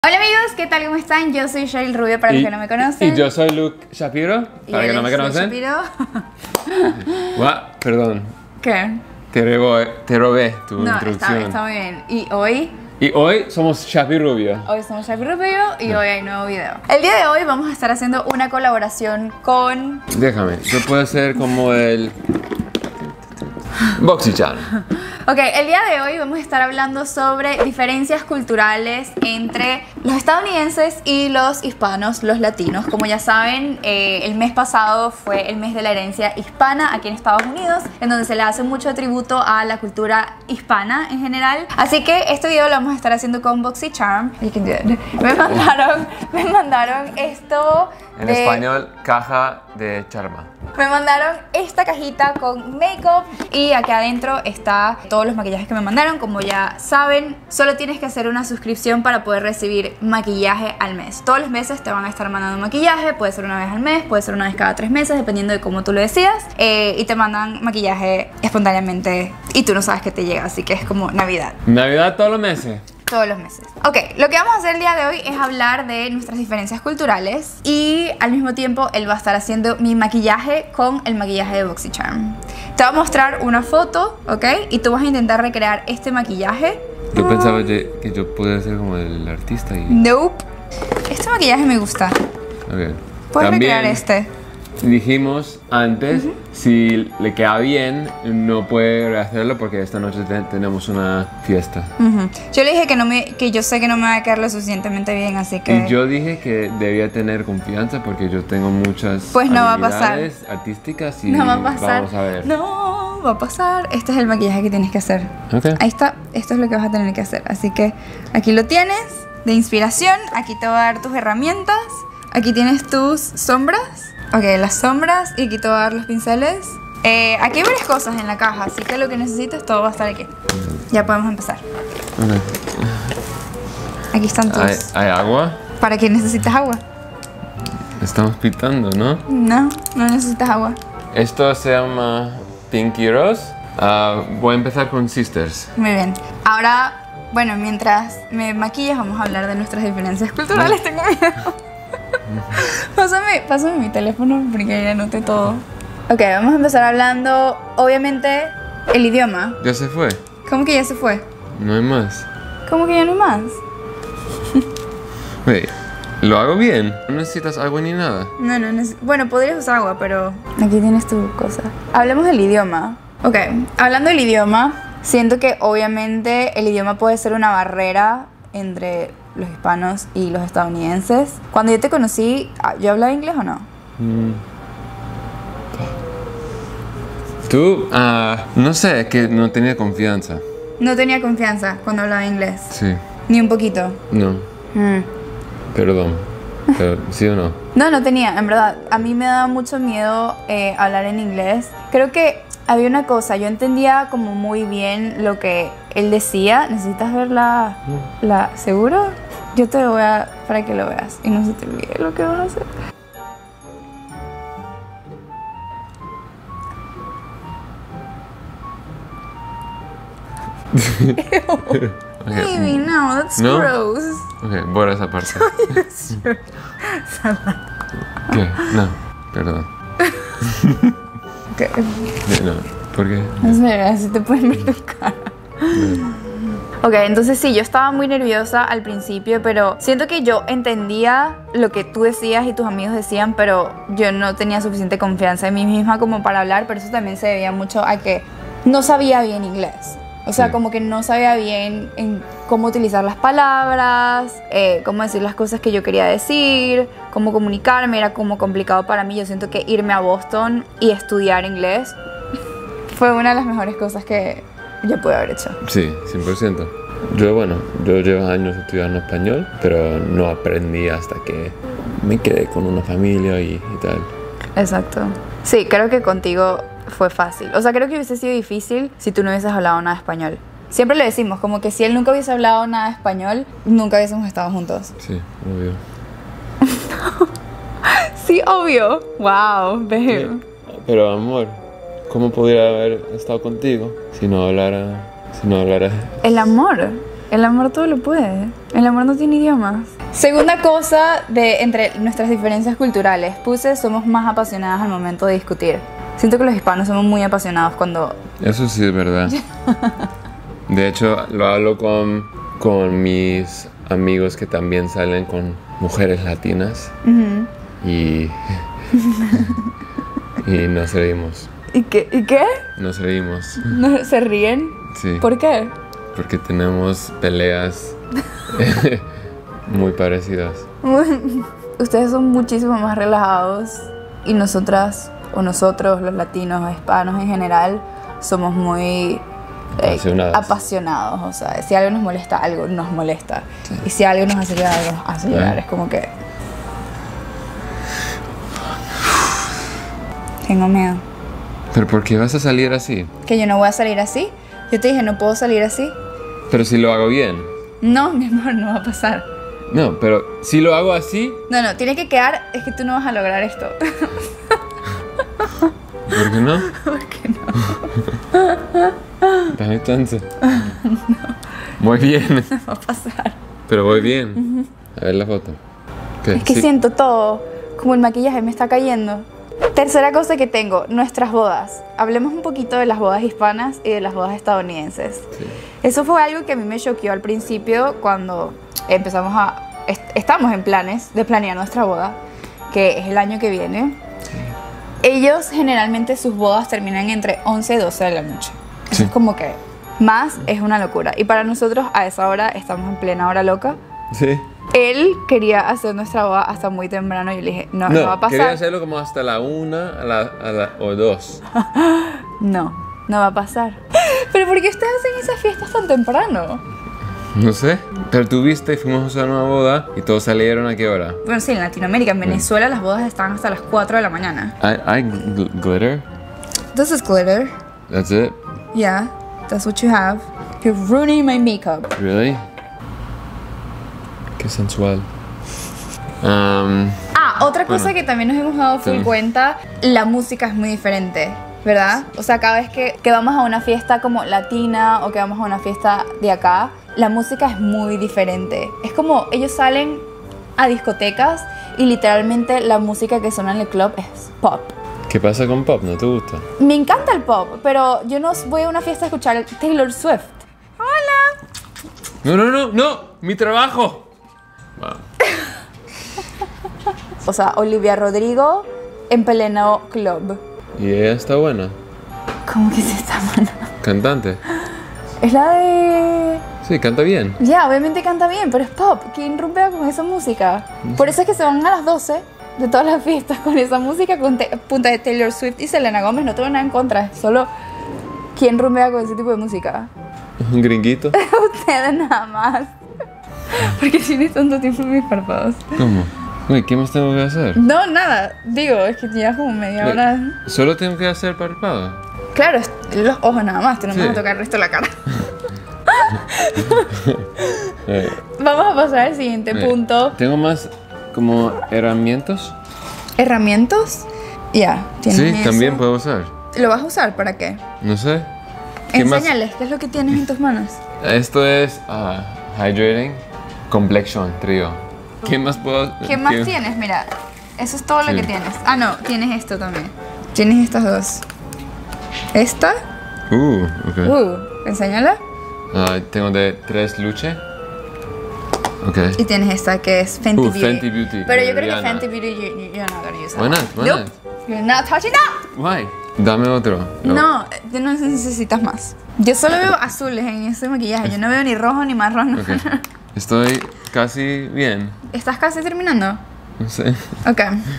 Hola amigos, ¿qué tal? ¿Cómo están? Yo soy Cheryl Rubio, para los que no me conocen. Y yo soy Luke Shapiro, para los que no me conocen. Perdón. ¿Qué? Te robé tu introducción. Está muy bien. ¿Y hoy somos Shapiro Rubio. Hoy somos Shapiro Rubio y hoy hay nuevo video. El día de hoy vamos a estar haciendo una colaboración con... Déjame, yo puedo hacer como el... BoxyChan. Ok, el día de hoy vamos a estar hablando sobre diferencias culturales entre los estadounidenses y los hispanos, los latinos. Como ya saben, el mes pasado fue el mes de la herencia hispana aquí en Estados Unidos, en donde se le hace mucho tributo a la cultura hispana en general. Así que este video lo vamos a estar haciendo con BoxyCharm. Me mandaron esto. En español, caja de charma. Me mandaron esta cajita con make-up y aquí adentro está todos los maquillajes que me mandaron. Como ya saben, solo tienes que hacer una suscripción para poder recibir maquillaje al mes. Todos los meses te van a estar mandando maquillaje, puede ser una vez al mes, puede ser una vez cada 3 meses, dependiendo de cómo tú lo decidas. Y te mandan maquillaje espontáneamente y tú no sabes que te llega, así que es como Navidad. Navidad todos los meses. Todos los meses. Ok, lo que vamos a hacer el día de hoy es hablar de nuestras diferencias culturales y al mismo tiempo él va a estar haciendo mi maquillaje con el maquillaje de BoxyCharm. Te voy a mostrar una foto, ¿ok? Y tú vas a intentar recrear este maquillaje. Yo pensaba que yo podía ser como el artista y... Nope. Este maquillaje me gusta. Okay. ¿Puedes recrear este? Dijimos antes, si le queda bien, no puede hacerlo porque esta noche tenemos una fiesta. Yo le dije que yo sé que no me va a quedar lo suficientemente bien, así que... Y yo dije que debía tener confianza porque yo tengo muchas habilidades artísticas y no va a pasar. Vamos a ver. No, va a pasar. Este es el maquillaje que tienes que hacer. Okay. Ahí está, esto es lo que vas a tener que hacer. Así que aquí lo tienes, de inspiración. Aquí te voy a dar tus herramientas. Aquí tienes tus sombras. Ok, las sombras y aquí te voy a dar los pinceles. Aquí hay varias cosas en la caja, así que lo que necesites todo va a estar aquí. Ya podemos empezar. Okay. Aquí están tus... ¿Hay agua? ¿Para qué necesitas agua? Estamos pintando, ¿no? No necesitas agua. Esto se llama Pinky Rose. Voy a empezar con Sisters. Muy bien. Ahora, bueno, mientras me maquillas vamos a hablar de nuestras diferencias culturales. Tengo miedo. Pásame mi teléfono porque ya anoté todo. Ok, vamos a empezar hablando, obviamente, el idioma. ¿Ya se fue? ¿Cómo que ya se fue? No hay más. ¿Cómo que ya no hay más? Hey, lo hago bien. No necesitas agua ni nada. No bueno, podrías usar agua, pero aquí tienes tu cosa. Hablemos del idioma. Ok, hablando del idioma, siento que obviamente el idioma puede ser una barrera entre los hispanos y los estadounidenses. Cuando yo te conocí, ¿yo hablaba inglés o no? Tú, no sé, que no tenía confianza. No tenía confianza cuando hablaba inglés. Sí. Ni un poquito. No. Perdón. Pero, ¿sí o no? No tenía, en verdad. A mí me daba mucho miedo hablar en inglés. Creo que había una cosa, yo entendía como muy bien lo que él decía. ¿Necesitas ver la ¿seguro? Yo te lo voy a... para que lo veas y no se te olvide lo que vas a hacer. Okay. Baby, no, that's ¿No? gross. Ok, borra esa parte. ¿Qué? No, perdón. ¿Qué? No, ¿por qué? Espera, así te pueden ver tu cara. Ok, entonces sí, yo estaba muy nerviosa al principio, pero siento que yo entendía lo que tú decías y tus amigos decían, pero yo no tenía suficiente confianza en mí misma como para hablar, pero eso también se debía mucho a que no sabía bien inglés. O sea, como que no sabía bien en cómo utilizar las palabras, cómo decir las cosas que yo quería decir, cómo comunicarme, era como complicado para mí. Yo siento que irme a Boston y estudiar inglés fue una de las mejores cosas que yo pude haber hecho. Sí, 100%. Yo llevo años estudiando español, pero no aprendí hasta que me quedé con una familia y tal. Exacto. Sí, creo que contigo fue fácil. O sea, creo que hubiese sido difícil si tú no hubieses hablado nada de español. Siempre le decimos, como que si él nunca hubiese hablado nada de español, nunca hubiésemos estado juntos. Sí, obvio. Sí, obvio. Wow, babe. Sí. Pero amor, ¿cómo pudiera haber estado contigo si no hablara El amor. El amor todo lo puede. El amor no tiene idiomas. Segunda cosa de entre nuestras diferencias culturales. Puse, somos más apasionadas al momento de discutir. Siento que los hispanos somos muy apasionados cuando... Eso sí es verdad. De hecho, lo hablo con mis amigos que también salen con mujeres latinas. Y nos reímos. ¿Y qué? Nos reímos. ¿No se ríen? Sí. ¿Por qué? Porque tenemos peleas muy parecidas. Ustedes son muchísimo más relajados y nosotras, o nosotros, los latinos o hispanos en general, somos muy apasionados. O sea, si algo nos molesta, algo nos molesta. Sí. Y si algo nos hace llorar, algo nos hace llorar. Es como que... Tengo miedo. ¿Pero por qué vas a salir así? Que yo no voy a salir así. Yo te dije, no puedo salir así. Pero si lo hago bien. No, mi amor, no va a pasar. No, pero si lo hago así... No, tiene que quedar... Es que tú no vas a lograr esto. ¿Por qué no? ¿Por qué no? Dame chance. No. Muy bien. No va a pasar. Pero voy bien. A ver la foto. ¿Qué? Es que siento todo. Como el maquillaje me está cayendo. Tercera cosa que tengo, nuestras bodas. Hablemos un poquito de las bodas hispanas y de las bodas estadounidenses. Sí. Eso fue algo que a mí me choqueó al principio cuando estamos en planes de planear nuestra boda, que es el año que viene. Sí. Ellos generalmente sus bodas terminan entre 11 y 12 de la noche. Eso sí. Es como que más es una locura. Y para nosotros a esa hora estamos en plena hora loca. Sí. Él quería hacer nuestra boda hasta muy temprano y yo le dije, no va a pasar. Quería hacerlo como hasta la 1 o 2. No va a pasar. ¿Pero por qué ustedes hacen esas fiestas tan temprano? No sé, pero tú viste, fuimos a hacer una boda y todos salieron ¿a qué hora? Bueno, sí, en Latinoamérica, en Venezuela las bodas están hasta las 4 de la mañana. I glitter. This is glitter. That's it? Yeah, that's what you have. You're ruining my makeup. Really? Qué sensual. Otra cosa que también nos hemos dado full cuenta, la música es muy diferente, ¿verdad? O sea, cada vez que vamos a una fiesta como latina o que vamos a una fiesta de acá, la música es muy diferente. Es como ellos salen a discotecas y literalmente la música que suena en el club es pop. ¿Qué pasa con pop? ¿No te gusta? Me encanta el pop, pero yo no voy a una fiesta a escuchar Taylor Swift. ¡Hola! No, mi trabajo. Wow. O sea, Olivia Rodrigo en pleno club. ¿Y ella está buena? ¿Cómo que sí está buena? Cantante. Es la de... Sí, canta bien. Ya, obviamente canta bien, pero es pop. ¿Quién rumpea con esa música? Por eso es que se van a las 12 de todas las fiestas con esa música, con punta de Taylor Swift y Selena Gomez. No tengo nada en contra, solo... ¿Quién rumpea con ese tipo de música? Un gringuito. Ustedes nada más. Porque tienes tanto tiempo en mis párpados. ¿Cómo? Uy, ¿qué más tengo que hacer? No, nada. Digo, es que llevas como media hora. ¿Solo tengo que hacer párpado? Claro, los ojos nada más. Te no me vas a tocar el resto de la cara. Vamos a pasar al siguiente punto. ¿Tengo más como herramientas? ¿Herramientas? Ya, tienes sí, eso. También puedo usar. ¿Lo vas a usar para qué? No sé. Enséñales, ¿qué es lo que tienes en tus manos? Esto es Hydrating Complexion Trio. ¿Qué más puedo...? ¿Qué más tienes? Mira, eso es todo lo que tienes. Ah, no, tienes esto también. Tienes estas dos. ¿Esta? Ok. Enséñala. Tengo de 3 Luce. Ok. Y tienes esta que es Fenty Beauty. Fenty Beauty. Pero yo creo que Fenty Beauty you're not gonna use that. Why not? Why not? You're not touching that. Why? Dame otro. No, tú no necesitas más. Yo solo veo azules en ese maquillaje. Yo no veo ni rojo ni marrón. Okay. Estoy casi bien. ¿Estás casi terminando? No sé. Ok.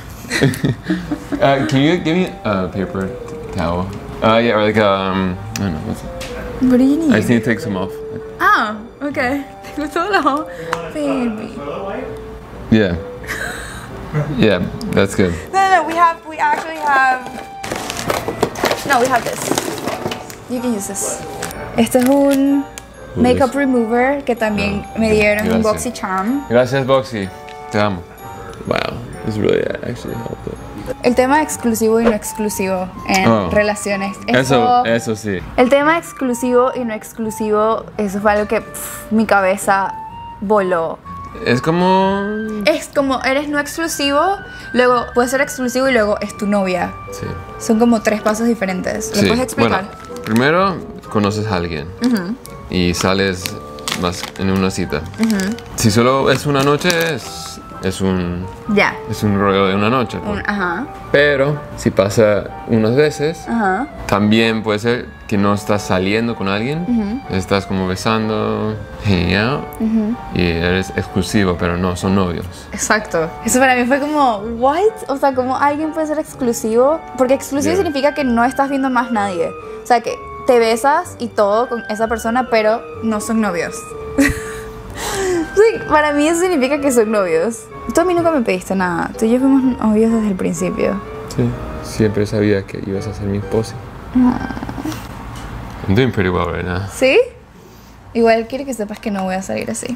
Can you give me a paper towel? Yeah, or like I don't know. What's it? What do you need? I just need to take some off. Ah, ok. Tengo todo. Baby. Yeah. Yeah, that's good. No, we actually have... No, we have this. You can use this. Este es un makeup remover que también me dieron un BoxyCharm. Gracias, Boxy. Te amo. Wow. It's really actually helped. El tema exclusivo y no exclusivo en relaciones. Eso sí. El tema exclusivo y no exclusivo, eso fue algo que mi cabeza voló. Es como... eres no exclusivo, luego puedes ser exclusivo y luego es tu novia. Sí. Son como 3 pasos diferentes. ¿Lo puedes explicar? Bueno, primero conoces a alguien y sales más en una cita. Si solo es una noche, es un rollo de una noche. Pues. Pero si pasa unas veces, también puede ser que no estás saliendo con alguien, estás como besando, hanging out, y eres exclusivo, pero no son novios. Exacto. Eso para mí fue como, ¿what? O sea, ¿cómo alguien puede ser exclusivo? Porque exclusivo significa que no estás viendo más nadie. O sea, que te besas y todo con esa persona, pero no son novios. Sí, para mí eso significa que son novios. Tú a mí nunca me pediste nada. Tú y yo fuimos novios desde el principio. Sí, siempre sabía que ibas a ser mi esposa. I'm doing pretty well right now. ¿Sí? Igual quiero que sepas que no voy a salir así.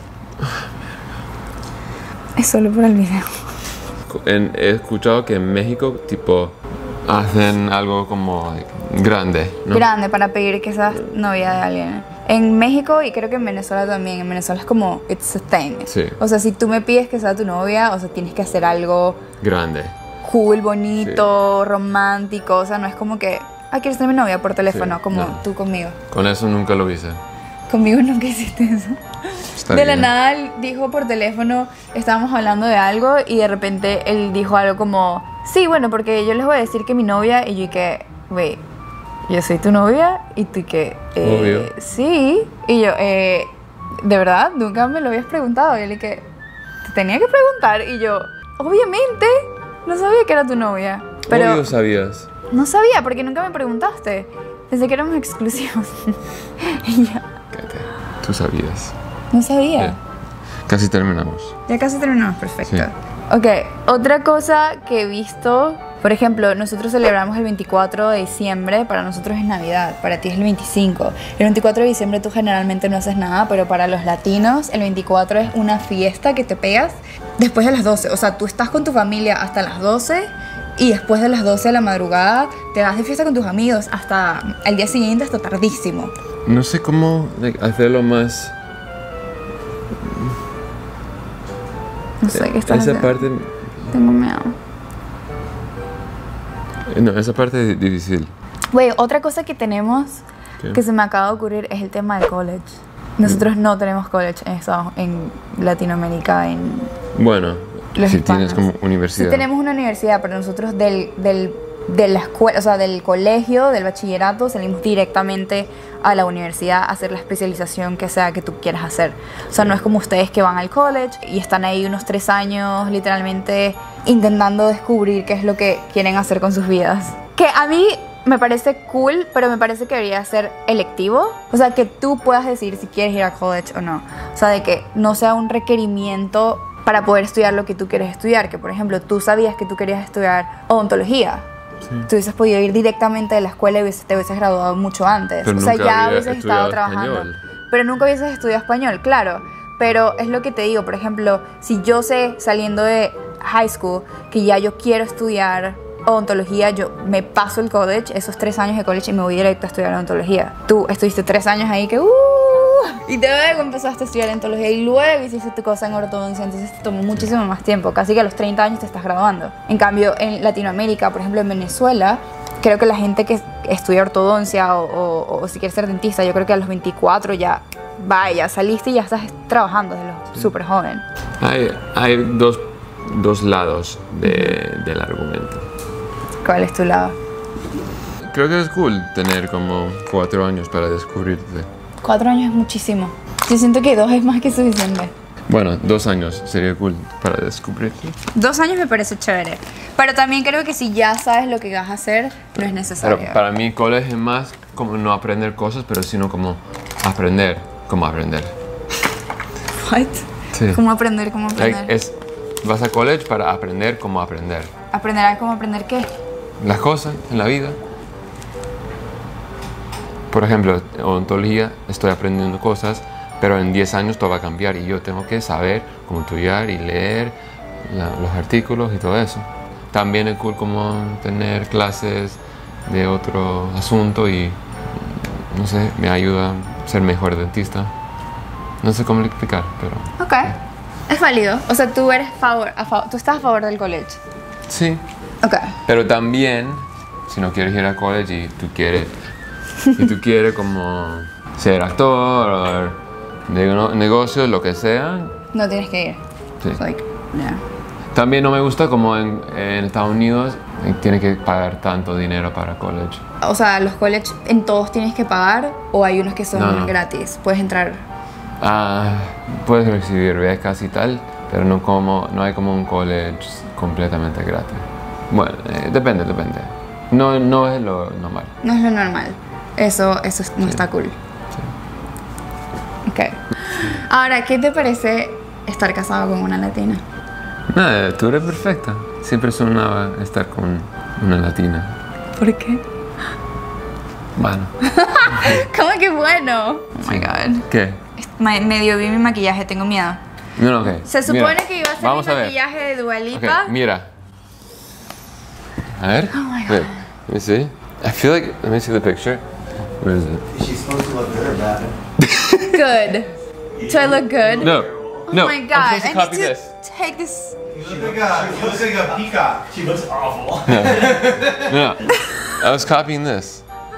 Es solo por el video. He escuchado que en México, tipo, hacen algo como grande, ¿no? Grande para pedir que seas novia de alguien. En México y creo que en Venezuela también. En Venezuela es como, it's a thing. Sí. O sea, si tú me pides que sea tu novia, o sea, tienes que hacer algo grande, cool, bonito, romántico. O sea, no es como que, ¿quieres ser mi novia por teléfono? Como tú conmigo. Con eso nunca lo hice. Conmigo nunca hiciste eso. Está de bien. la nada él dijo por teléfono, estábamos hablando de algo y de repente él dijo algo como, sí, bueno, porque yo les voy a decir que mi novia, y yo que, wait, yo soy tu novia, y tú que, obvio. Sí, y yo, de verdad, nunca me lo habías preguntado, y él que, te tenía que preguntar, y yo, obviamente, no sabía que era tu novia, pero Obvio sabías. no sabía porque nunca me preguntaste, pensé que éramos exclusivos. Y ya, Cállate. Tú sabías. no sabía. Sí. Casi terminamos. Ya casi terminamos, perfecto. Sí. Ok, otra cosa que he visto, por ejemplo, nosotros celebramos el 24 de diciembre, para nosotros es Navidad, para ti es el 25. El 24 de diciembre tú generalmente no haces nada, pero para los latinos el 24 es una fiesta que te pegas después de las 12. O sea, tú estás con tu familia hasta las 12 y después de las 12 de la madrugada te vas de fiesta con tus amigos hasta el día siguiente, hasta tardísimo. No sé cómo hacerlo más... No sé qué estás Esa haciendo. parte... Tengo miedo. No, esa parte es difícil. Güey, otra cosa que tenemos ¿Qué? que se me acaba de ocurrir es el tema del college. Nosotros no tenemos college en Latinoamérica, en Bueno, los si hispanos. tienes como universidad. Sí tenemos una universidad, pero nosotros de la escuela, o sea, del colegio, del bachillerato, salimos directamente a la universidad a hacer la especialización que sea que tú quieras hacer. O sea, no es como ustedes que van al college y están ahí unos 3 años literalmente intentando descubrir qué es lo que quieren hacer con sus vidas. Que a mí me parece cool, pero me parece que debería ser electivo. O sea, que tú puedas decidir si quieres ir a college o no. O sea, de que no sea un requerimiento para poder estudiar lo que tú quieres estudiar. Que, por ejemplo, tú sabías que tú querías estudiar odontología. Sí. Tú hubieses podido ir directamente de la escuela y te hubieses graduado mucho antes. Pero o sea, nunca ya había hubieses estado estudiado trabajando. español. Pero nunca hubieses estudiado español, claro. Pero es lo que te digo, por ejemplo, si yo sé saliendo de high school que ya yo quiero estudiar odontología, yo me paso el college, esos 3 años de college, y me voy directo a estudiar odontología. Tú estuviste 3 años ahí que y luego empezaste a estudiar odontología y luego hiciste tu cosa en ortodoncia, entonces te tomó muchísimo más tiempo, casi que a los 30 años te estás graduando. En cambio, en Latinoamérica, por ejemplo en Venezuela, creo que la gente que estudia ortodoncia o si quieres ser dentista, yo creo que a los 24 ya saliste y ya estás trabajando desde los súper joven. Hay dos lados del argumento. ¿Cuál es tu lado? Creo que es cool tener como 4 años para descubrirte. 4 años es muchísimo. Yo siento que 2 es más que suficiente. Bueno, 2 años sería cool para descubrirte. 2 años me parece chévere. Pero también creo que si ya sabes lo que vas a hacer, no es necesario. Pero para mí college es más como no aprender cosas, pero sino como aprender cómo aprender. What? Sí. ¿Cómo aprender? ¿Cómo aprender? Vas a college para aprender cómo aprender. ¿Aprender a cómo aprender qué? Las cosas en la vida. Por ejemplo, en odontología estoy aprendiendo cosas, pero en 10 años todo va a cambiar y yo tengo que saber cómo estudiar y leer los artículos y todo eso. También es cool como tener clases de otro asunto y, no sé, me ayuda a ser mejor dentista. No sé cómo explicar, pero... Ok, es válido. O sea, tú eres tú estás a favor del college. Sí. Ok. Pero también, si no quieres ir a college y tú quieres como ser actor o de negocios, lo que sea... No tienes que ir. Sí. Like, yeah. También no me gusta como en Estados Unidos tienes que pagar tanto dinero para college. O sea, los college en todos tienes que pagar o hay unos que son gratis. Puedes entrar. Puedes recibir becas y tal, pero no hay como un college completamente gratis. Bueno, depende. No es lo normal. No es lo normal. Eso no está cool. Sí. Ok. Ahora, ¿qué te parece estar casado con una latina? Nada, tú eres perfecta. Siempre sonaba estar con una latina. ¿Por qué? Bueno. ¿Cómo que bueno? Oh my God. ¿Qué? Medio vi mi maquillaje, tengo miedo. No, ok. Se supone que iba a ser vamos mi maquillaje de Dua Lipa. Okay, mira. A ver. Oh my God. Wait, let me see. I feel like, let me see the picture. Where is it? Is she supposed to look good or bad? Good. Do I look good? No. Oh my God. I'm supposed to copy this. Take this. She looks like a peacock. She looks awful. No. I was copying this.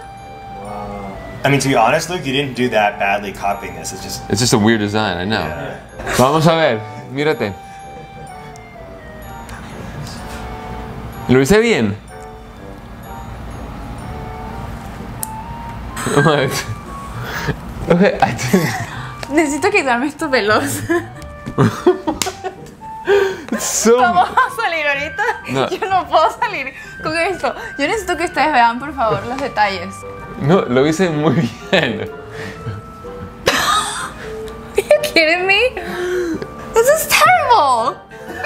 I mean, to be honest, Luke, you didn't do that badly copying this. It's just a weird design, I know. Yeah. Vamos a ver. Mírate. ¿Lo hice bien? Okay, I didn't. Necesito quitarme estos pelos. So... ¿Vamos a salir ahorita? No. Yo no puedo salir con esto. Yo necesito que ustedes vean, por favor, los detalles. No, lo hice muy bien. Are you kidding me? This is terrible.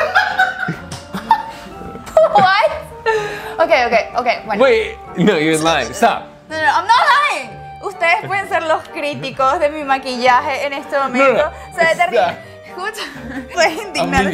What? Okay, bueno. Wait, no, you're lying. Stop. No, I'm not lying. Ustedes pueden ser los críticos de mi maquillaje en este momento. No. Se ve terrible. Escucha, puedes indignarme.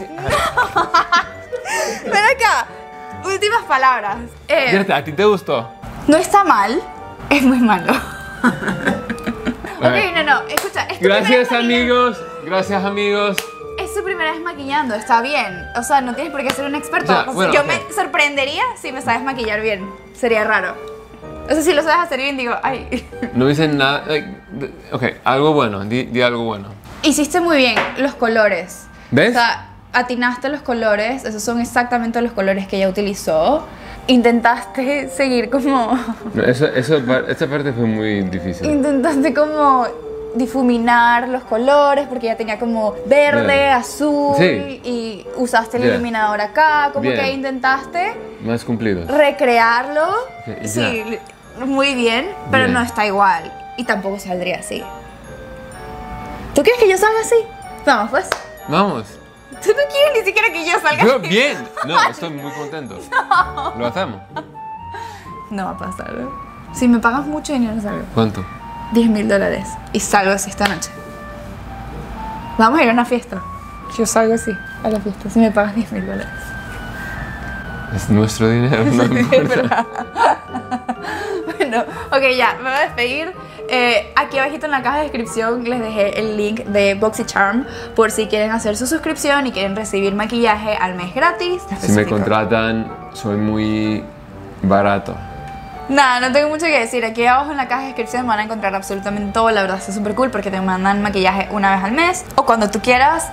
Ven acá. Últimas palabras. ¿A ti te gustó? No está mal, es muy malo. Ok, no, escucha. Gracias, amigos. Gracias, amigos. Es su primera vez maquillando, está bien. O sea, no tienes por qué ser un experto. Ya, bueno, yo ok. me sorprendería si me sabes maquillar bien. Sería raro. O sea, si lo sabes hacer bien, digo, ay. No hice nada. Ok, algo bueno. Di algo bueno. Hiciste muy bien los colores. ¿Ves? O sea, atinaste los colores. Esos son exactamente los colores que ella utilizó. Intentaste seguir como... No, esta parte fue muy difícil. Intentaste como difuminar los colores porque ya tenía como verde, Bien. azul, Sí. y usaste el Bien. iluminador acá, como Bien. que intentaste Más cumplido. recrearlo. Ok, ya. Sí, muy bien, pero Bien. no está igual y tampoco saldría así. ¿Tú quieres que yo salga así? Vamos, pues. Vamos. Tú no quieres ni siquiera que yo salga Yo, así. bien. No, estoy muy contento. Lo hacemos. No va a pasar. Si me pagas mucho dinero salgo. ¿Cuánto? $10,000 y salgo así esta noche. Vamos a ir a una fiesta. Yo salgo así a la fiesta si me pagas $10,000. Es nuestro dinero, no importa. Bueno, ok, ya, me voy a despedir. Aquí abajito en la caja de descripción les dejé el link de BoxyCharm por si quieren hacer su suscripción y quieren recibir maquillaje al mes gratis. Si me contratan, soy muy barato. Nada, no tengo mucho que decir. Aquí abajo en la caja de descripción van a encontrar absolutamente todo. La verdad está súper cool porque te mandan maquillaje una vez al mes o cuando tú quieras,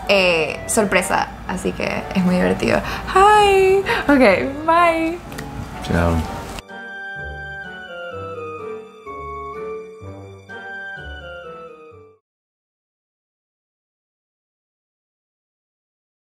sorpresa. Así que es muy divertido. Hi. Ok, bye. Chao.